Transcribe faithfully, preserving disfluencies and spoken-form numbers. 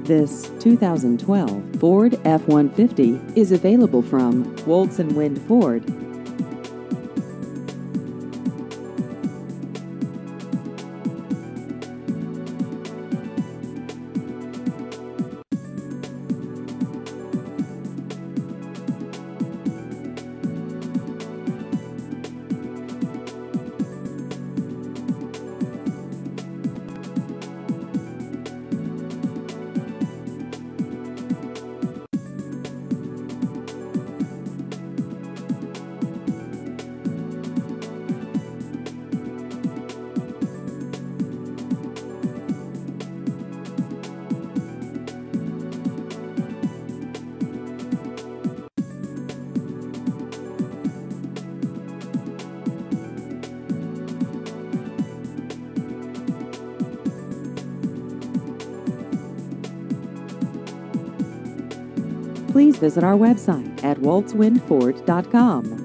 This two thousand twelve Ford F one fifty is available from Woltz and Wind Ford. Please visit our website at woltz wind ford dot com.